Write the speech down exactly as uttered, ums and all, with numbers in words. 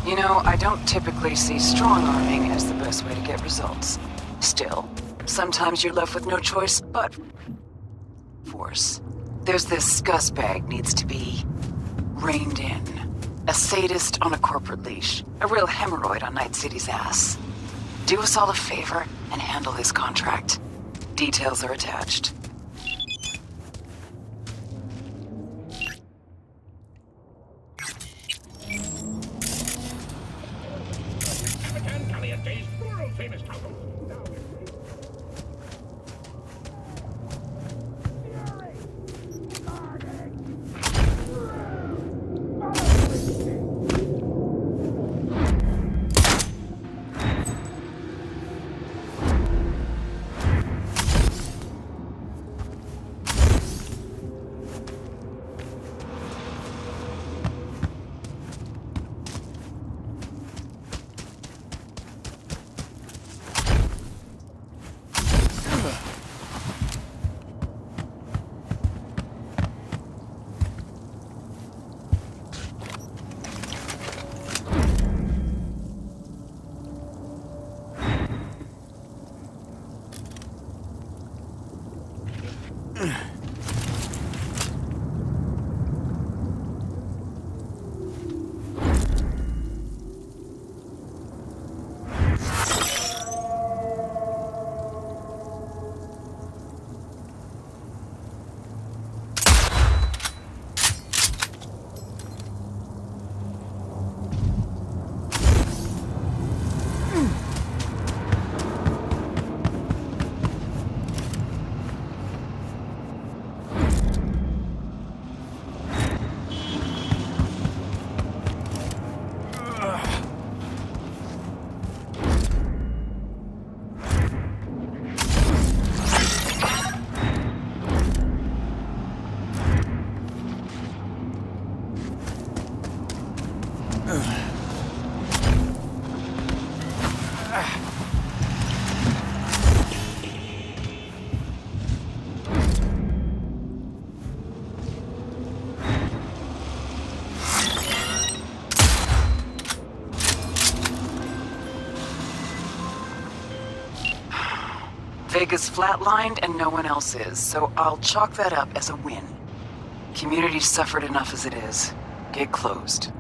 You know, I don't typically see strong-arming as the best way to get results. Still, sometimes you're left with no choice but force. There's this scuzzbag needs to be reined in. A sadist on a corporate leash. A real hemorrhoid on Night City's ass. Do us all a favor and handle his contract. Details are attached. Vega's flatlined and no one else is, so I'll chalk that up as a win. Community's suffered enough as it is. Get closed.